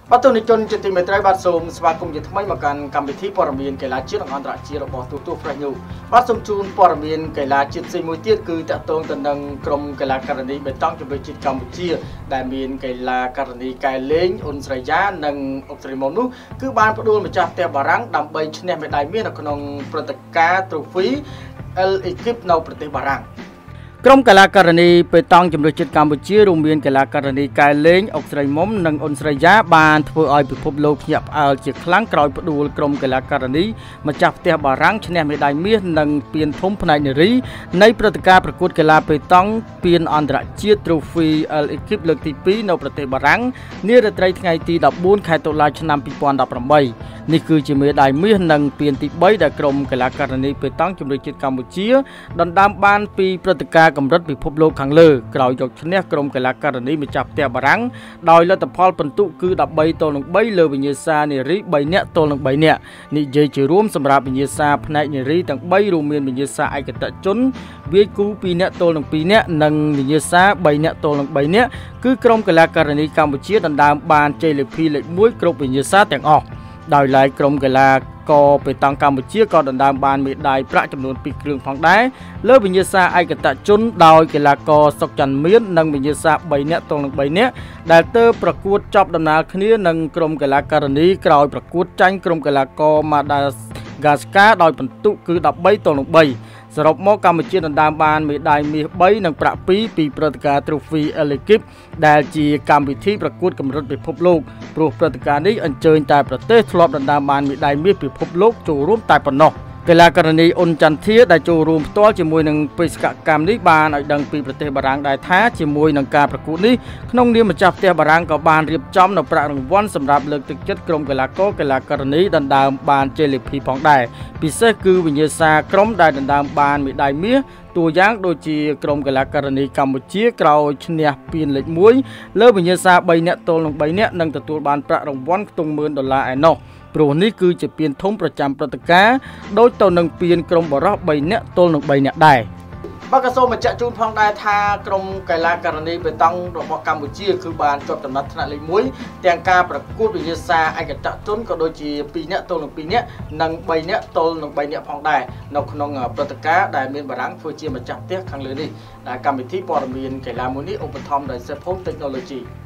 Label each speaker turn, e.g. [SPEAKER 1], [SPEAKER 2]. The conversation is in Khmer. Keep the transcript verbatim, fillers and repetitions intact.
[SPEAKER 1] បាទទូនិជនជាទីមេត្រីបាទសូមស្វាគមន៍ជាថ្មីមកកាន់កម្មវិធីព័ត៌មានកីឡាជាតិនិងអន្តរជាតិរបស់ទូទូ Fresh News បាទសូមជូនព័ត៌មានកីឡាជាតិផ្សេងមួយទៀតគឺតាក់ទងទៅនឹងក្រុមកីឡាករនីបេតង់ជម្រើសជាតិកម្ពុជាដែលមានកីឡាករនីកែលេងអ៊ុនស្រីយ៉ានិងអុកស្រីមុននោះគឺបានផ្ដួលម្ចាស់ផ្ទះបារាំងដើម្បីឈ្នះមេដាយមាសនៅក្នុងព្រឹត្តិការណ៍ Trophy El Equipe នៅប្រទេសបារាំងក្រុមកីឡាករនីបេតង់ជម្រើសជាតិកម្ពុជារួមមានកីឡាករនីកែលេងអុកស្រីមុំនិងអ៊ុនស្រីយ៉ាបានធ្វើឲ្យពិភពលោកភ្ញាក់ផ្អើលជាខ្លាំងក្រោយផ្ដួលក្រុមកីឡាករនីម្ចាស់ផ្ទះបារាំងឈ្នះមេដាយមាសនិងពានធំផ្នែកនារីនៃព្រឹត្តិការណ៍ប្រកួតកីឡាបេតង់ពានអន្តរជាតិ Trophy El Equipe លើកទីពីរនៅប្រទេសបារាំងនារាត្រីថ្ងៃទីដប់បួនខែតុលាឆ្នាំពីរពាន់ដប់ប្រាំបីនេះគឺជាមេដាយមាសនិងពានទីបីដែលក្រុមកីឡាករនីបេតង់ជម្រើសជាតិកម្ពុជាដណ្ដើមបានពីព្រឹត្តិការណ៍កម្រិតពិភពលោកខាងលើក្រោយយកឈ្នះក្រុមកីឡាករនីម្ចាស់ផ្ទះបារាំងដោយលទ្ធផលពិន្ទុគឺដប់បីទល់នឹងបីលើវិញ្ញាសានារីបីនាក់ទល់នឹងបីនាក់និយាយជារួមសម្រាប់វិញ្ញាសាផ្នែកនារីទាំងបីរួមមានវិញ្ញាសាឯកតេជនវាយគូពីរនាក់ទល់នឹងពីរនាក់និងវិញ្ញាសាបីនាក់ទល់នឹងបីនាក់គឺក្រុមកីឡាករនីកម្ពុជាដណ្ដើមបានជ័យលាភីលេខមួយគ្រប់វិញ្ញាសាទាំងអស់ដោយឡែកក្រុមកីឡាករបេតង់កម្ពុជាក៏ដណ្ដើមបានមេដាយប្រាក់ចំនួនពីរគ្រឿងផងដែរលើវិញ្ញាសាឯកតេជនដោយកីឡាករសុកច័ន្ទមាននិងវិញ្ញាសាបីនាក់ទល់នឹងបីនាក់ដែលទើបប្រកួតចប់ដំណើរគ្នានឹងក្រុមកីឡាករនីក្រោយប្រកួតចាញ់ក្រុមកីឡាករម៉ាដាហ្គាស្កាដោយពិន្ទុគឺដប់បីទល់នឹងបីសរុបមកកម្ពុជាដណ្ដើមបានមេដាយមាសបីនិងប្រាក់ពីរពីព្រឹត្តិការណ៍ Trophy El Equipe ដែលជាកម្មវិធីប្រកួតកម្រិតពិភពលោកព្រោះព្រឹត្តិការណ៍នេះអញ្ជើញតែប្រទេសធ្លាប់ដណ្ដើមបានមេដាយមាសពិភពលោកចូលរួមតែប៉ុណ្ណោះកីឡាករនីអ៊ុនចន្ទធាដែលចូលរួមផ្ទាល់ជាមួយនឹងបេសកកម្មនេះបានឲ្យដឹងពីប្រទេសបារាំងដែរថាជាមួយនឹងការប្រកួតនេះក្នុងនាមម្ចាស់ផ្ទះបារាំងក៏បានរៀបចំនៅប្រាក់រង្វាន់សម្រាប់លើកទឹកចិត្តក្រុមកីឡាករកីឡាករនីដណ្ដើមបានជ័យលាភីផងដែរពិសេសគឺវិញ្ញាសាក្រុមដែលដណ្ដើមបានមេដាយមាសតួយ៉ាងដូចជាក្រុមកីឡាករនីកម្ពុជាក្រោយឈ្នះពានលេខមួយលើវិញ្ញាសាបីនាក់ទល់នឹងបីនាក់នឹងទទួលបានប្រាក់រង្វាន់ខ្ទង់ម៉ឺនដុល្លារឯណោះព្រោះនេះគឺជាពានធំប្រចាំព្រឹត្តិការណ៍ដូចទៅនឹងពានក្រុមបរោះបីនាក់ទល់នឹងបីនាក់ដែរបាទក៏សូមបញ្ជាក់ជូនផងដែរថាក្រុមកីឡាករនីបេតង់របស់កម្ពុជាគឺបានជាប់ចំណាត់ថ្នាក់លេខមួយទាំងការប្រកួតវិញ្ញាសាឯកតេជនក៏ដូចជាពីរនាក់ទល់នឹងពីរនាក់និងបីនាក់ទល់នឹងបីនាក់ផងដែរនៅក្នុងព្រឹត្តិការណ៍ដែលមានបារាំងធ្វើជាម្ចាស់ផ្ទះខាងលើនេះដែលកម្មវិធីព័ត៌មានកីឡាមួយនេះឧបត្ថម្ភដោយ Safe Home Technology